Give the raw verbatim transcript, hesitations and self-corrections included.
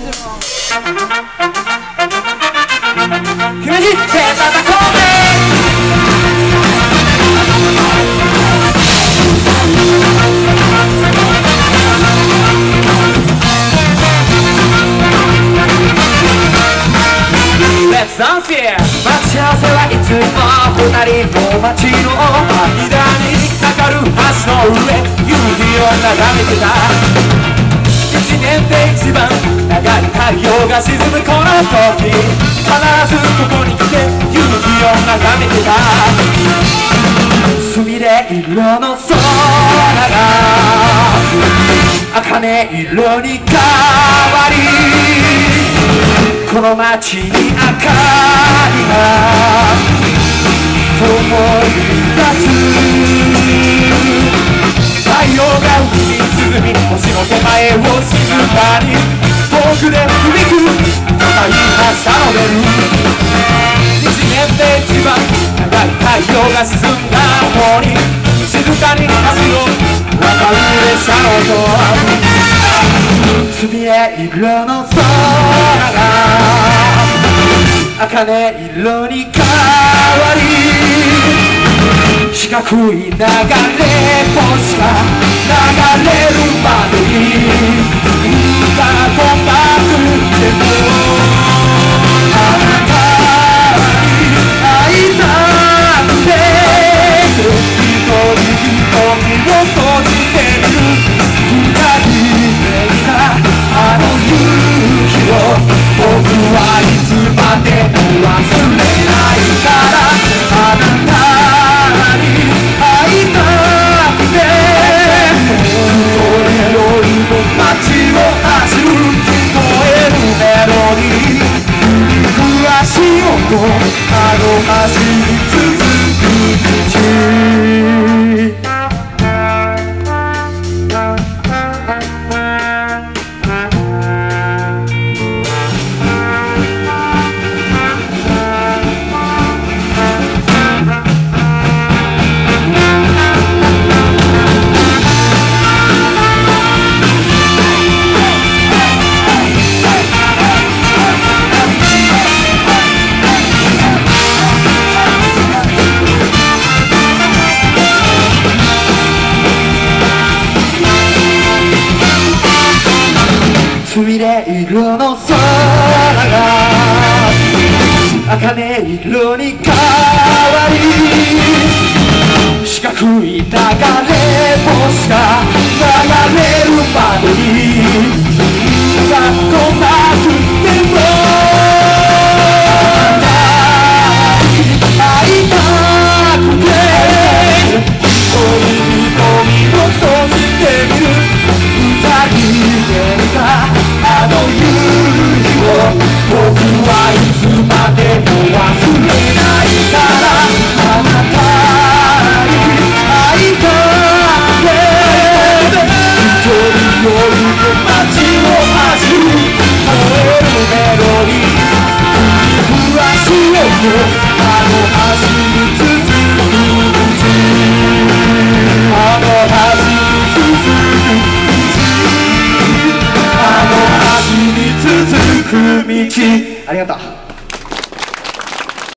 決め切って叩こうね。Let's dance here。待ち合わせはいつも二人の街の間にかかる橋の上、夕日を眺めてた。一年で一番長い太陽が沈むこの時、必ずここに来て夕日を眺めてた。すみれ色の空が茜色に変わり、この街に明かりが灯り出す。太陽が海に沈み、星の手前を静かに遠くで響く巨大なシャノベル。一年で一番長い太陽が沈んだ後に静かに走ろう渡る列車の音。すみれ色の空が茜色に変わり、四角い流れ星が流れるまでに歌となくてもあなたに会いたくて一人瞳を閉じている。二人目があの夕日を僕はいつまでも忘れないから、あなたに会いたくて一人夜の街を走る聞こえるメロディー。繰り返し音あの走り続く道。すみれ色の空が茜色に変わり、四角い流れ星が流れるまでに今となくても会いたくて一人瞳を閉じてみる。二人目があの夕日を僕はいつまでも忘れないから、あなたに会いたくて一人夜の街を走る燃えるメロディー。繰り返しよあの走り続く道、あの走り続くあの走り続く道。ありがとう。